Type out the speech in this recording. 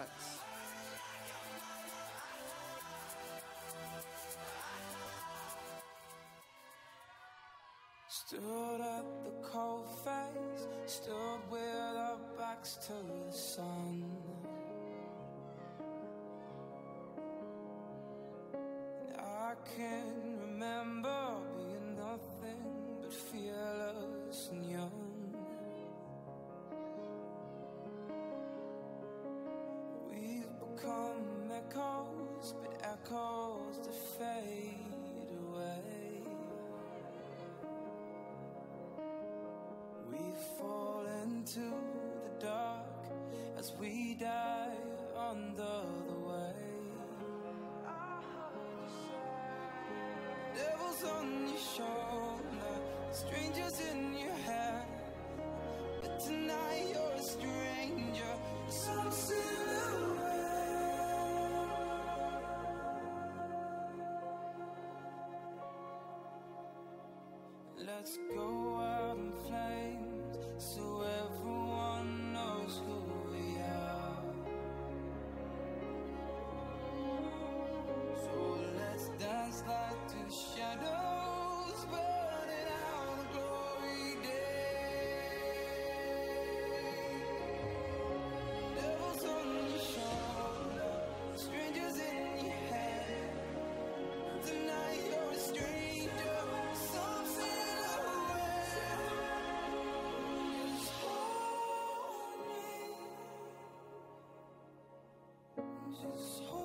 tracks. Stood at the cold face, stood with our backs to the sun. And I can remember being nothing but fearless and young. We've become echoes, but echoes that fade away. We fall into the dark as we die under the weight. Devils on your shoulder, strangers in your head, but tonight you're a stranger, some silhouette. Let's go out in flames so everyone knows who we are. So let's dance like two shadows burning out the glory day. Devils on your shoulder, strangers in your head. Tonight you're a stranger, something. Just hold